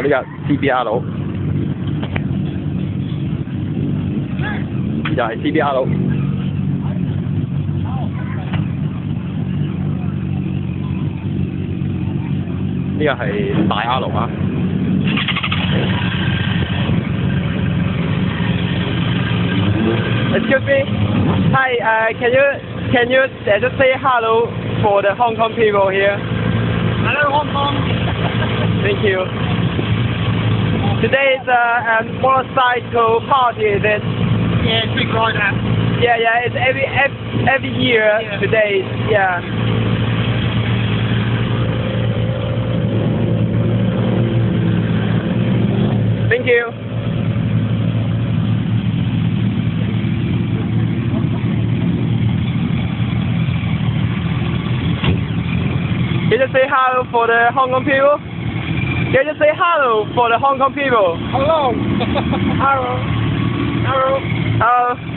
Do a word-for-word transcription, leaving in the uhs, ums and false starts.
呢個 C B R 路，又係 C B R 路。呢個係大 R 路啊！ Excuse me, hi. Uh, can you can you uh, just say hello for the Hong Kong people here? Hello, Hong Kong. Thank you. Today is a, a motorcycle party, is it? Yeah, it's big right now. Yeah, yeah. It's every every, every year. Yeah. Today, yeah. Thank you. Can you say hello for the Hong Kong people? Can you say hello for the Hong Kong people? Hello. Hello. Hello. Hello.